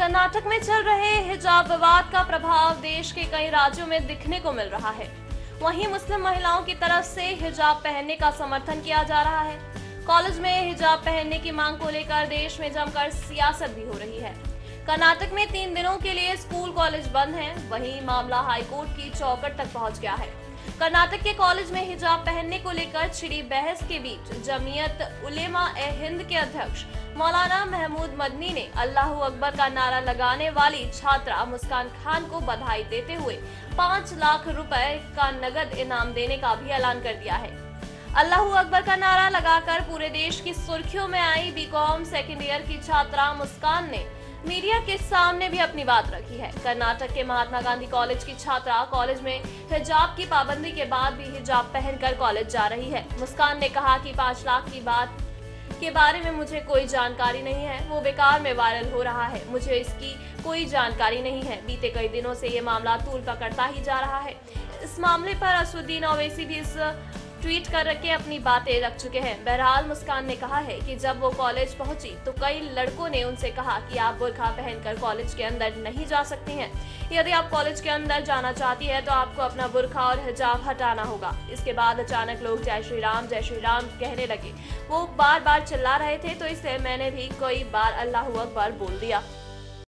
कर्नाटक में चल रहे हिजाब विवाद का प्रभाव देश के कई राज्यों में दिखने को मिल रहा है। वहीं मुस्लिम महिलाओं की तरफ से हिजाब पहनने का समर्थन किया जा रहा है। कॉलेज में हिजाब पहनने की मांग को लेकर देश में जमकर सियासत भी हो रही है। कर्नाटक में 3 दिनों के लिए स्कूल कॉलेज बंद हैं। वहीं मामला हाईकोर्ट की चौखट तक पहुंच गया है। कर्नाटक के कॉलेज में हिजाब पहनने को लेकर छिड़ी बहस के बीच जमीयत उलेमा-ए-हिंद के अध्यक्ष मौलाना महमूद मदनी ने अल्लाहू अकबर का नारा लगाने वाली छात्रा मुस्कान खान को बधाई देते हुए 5 लाख रुपए का नगद इनाम देने का भी ऐलान कर दिया है। अल्लाहू अकबर का नारा लगाकर पूरे देश की सुर्खियों में आई बीकॉम सेकेंड ईयर की छात्रा मुस्कान ने मीडिया के सामने भी अपनी बात रखी है। कर्नाटक के महात्मा गांधी कॉलेज की छात्रा कॉलेज में हिजाब की पाबंदी के बाद भी हिजाब पहनकर कॉलेज जा रही है। मुस्कान ने कहा कि 5 लाख की बात के बारे में मुझे कोई जानकारी नहीं है, वो बेकार में वायरल हो रहा है, मुझे इसकी कोई जानकारी नहीं है। बीते कई दिनों से ये मामला तूल पकड़ता ही जा रहा है। इस मामले पर असदुद्दीन ओवैसी भी इस ट्वीट कर के अपनी बातें रख चुके हैं। बहरहाल मुस्कान ने कहा है कि जब वो कॉलेज पहुंची तो कई लड़कों ने उनसे कहा कि आप बुर्का पहनकर कॉलेज के अंदर नहीं जा सकती हैं। यदि आप कॉलेज के अंदर जाना चाहती है तो आपको अपना बुर्का और हिजाब हटाना होगा। इसके बाद अचानक लोग जय श्री राम कहने लगे। वो बार बार चिल्ला रहे थे तो इससे मैंने भी कई बार अल्लाहू अकबर बोल दिया।